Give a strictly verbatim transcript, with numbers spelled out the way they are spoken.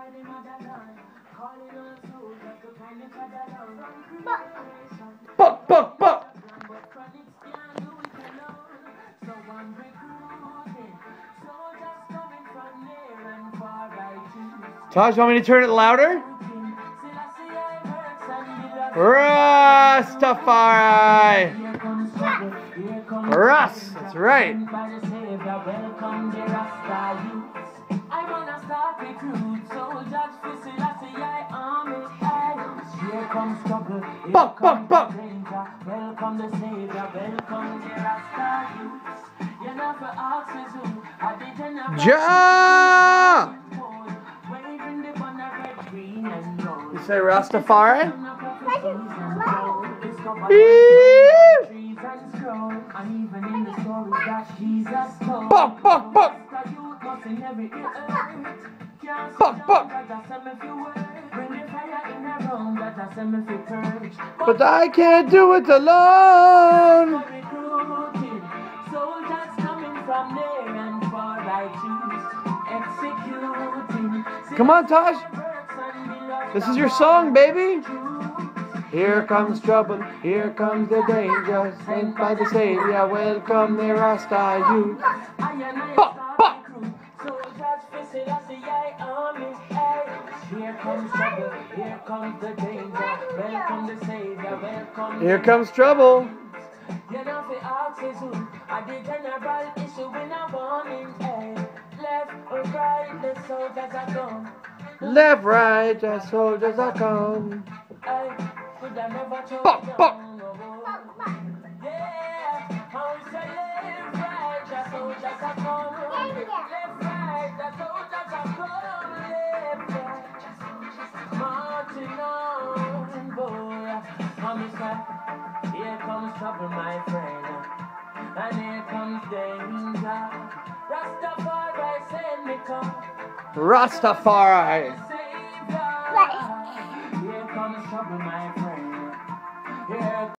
Buck, buck, buck. Taj, you want me to turn it louder? Rastafari. Russ, that's right. Buck, buck, buck. Ja! You say Rastafari? Buck, buck, buck. Buck, buck. But I can't do it alone. Come on, Taj. This is your song, baby. Here comes trouble, here comes the danger. Sent by the Savior, welcome the Rasta youth. Buck, buck. Here comes trouble, here comes the danger. Welcome the Savior, welcome. Here comes trouble. You know, for autism, I did general issue in a warning. Left or right, the soldiers are gone. Left, right, the soldiers are gone. Buck, buck. Yeah, how is the left, right, the soldiers are gone. Left, right, the soldiers are gone. Left, right, the soldiers are gone. Marching on, boy. Here comes trouble, my friend, and here comes danger. Rastafari send me come. Rastafari. Here comes trouble, my friend. Here